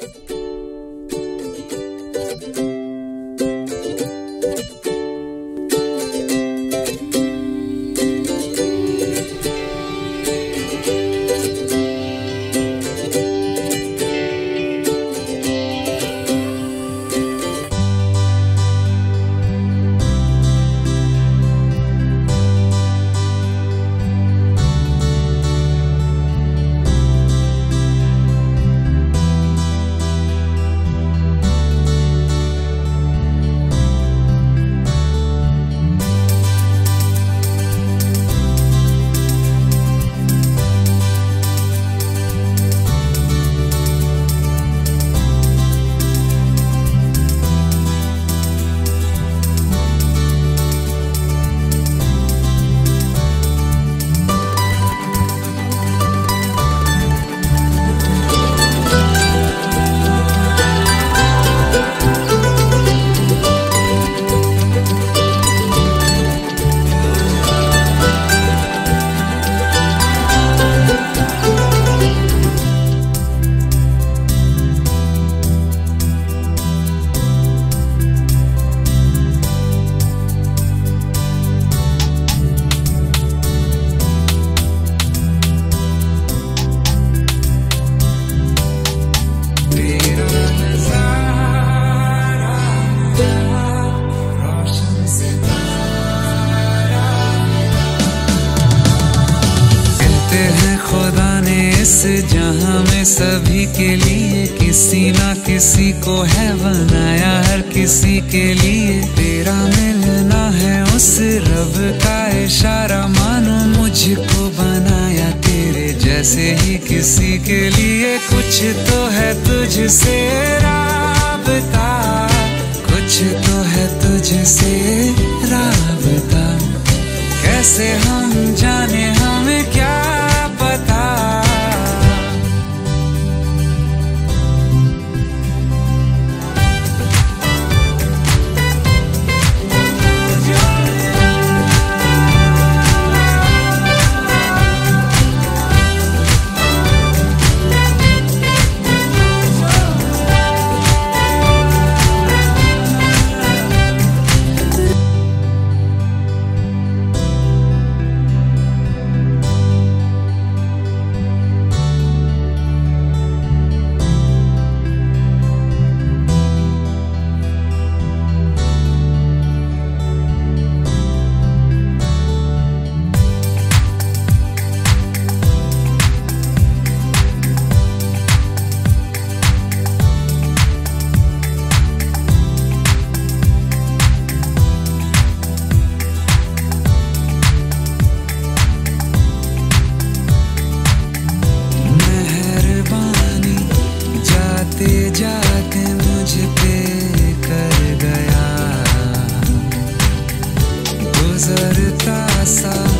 जहां में सभी के लिए किसी ना किसी को है बनाया, हर किसी के लिए तेरा मिलना है उस रब का इशारा, मानो मुझको बनाया तेरे जैसे ही किसी के लिए। कुछ तो है तुझसे राबता, कुछ तो है तुझसे राबता, कैसे हम जाने हमें क्या पता। जाते मुझ पे कर गया, गुजरता सा